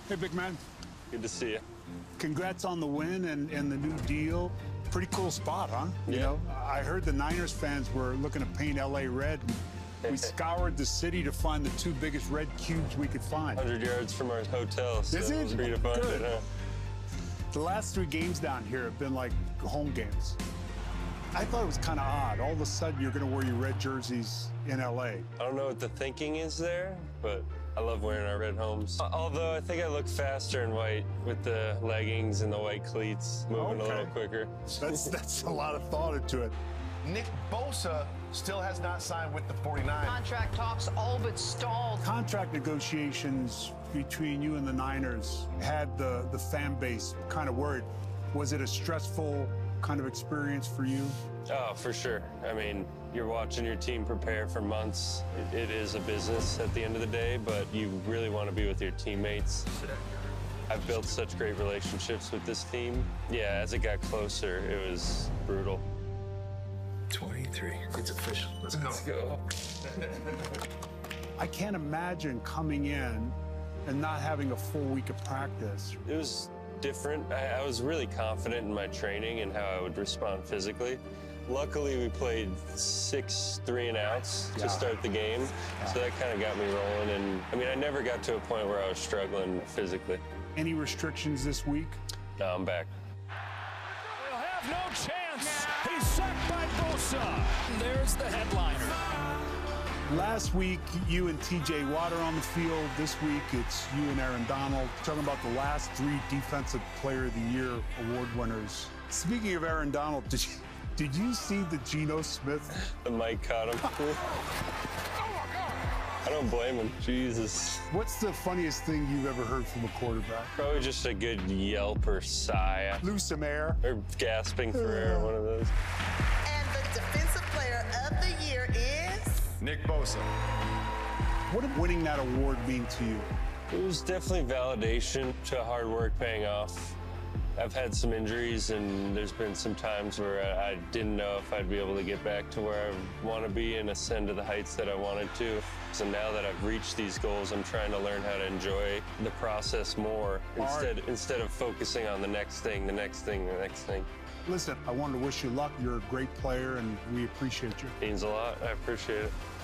Hey, big man. Good to see you. Congrats on the win and the new deal. Pretty cool spot, huh? Yeah. You know, I heard the Niners fans were looking to paint L.A. red. We scoured the city to find the two biggest red cubes we could find. 100 yards from our hotel, so Is it? it was free to find Good. it, huh? The last 3 games down here have been like home games. I thought it was kind of odd. All of a sudden, you're going to wear your red jerseys in L.A. I don't know what the thinking is there, but I love wearing our red homes. Although I think I look faster in white with the leggings and the white cleats, moving a little quicker. That's a lot of thought into it. Nick Bosa still has not signed with the 49. Contract talks all but stalled. Contract negotiations between you and the Niners had the fan base kind of worried. Was it a stressful kind of experience for you? Oh, for sure. I mean, you're watching your team prepare for months. It is a business at the end of the day, but you really want to be with your teammates. I've built such great relationships with this team. Yeah, as it got closer, it was brutal. 23. It's official. Let's go. Let's go. I can't imagine coming in and not having a full week of practice. It was different. I was really confident in my training and how I would respond physically. Luckily, we played 6 3-and-outs to start the game, so that kind of got me rolling. And I mean, I never got to a point where I was struggling physically. Any restrictions this week? No, I'm back. Will have no chance. He's sacked by Bosa. There's the headliner. Last week, you and T.J. Watt are on the field. This week, it's you and Aaron Donald. Talking about the last 3 Defensive Player of the Year award winners. Speaking of Aaron Donald, did you see the Geno Smith? The mic caught him. I don't blame him. Jesus. What's the funniest thing you've ever heard from a quarterback? Probably just a good yelp or sigh. Lose some air. Or gasping for air, one of those. And the Defensive Player of the Year is... Nick Bosa. What did winning that award mean to you? It was definitely validation to hard work paying off. I've had some injuries, and there's been some times where I didn't know if I'd be able to get back to where I want to be and ascend to the heights that I wanted to. So now that I've reached these goals, I'm trying to learn how to enjoy the process more instead of focusing on the next thing, the next thing, the next thing. Listen, I wanted to wish you luck. You're a great player, and we appreciate you. Means a lot. I appreciate it.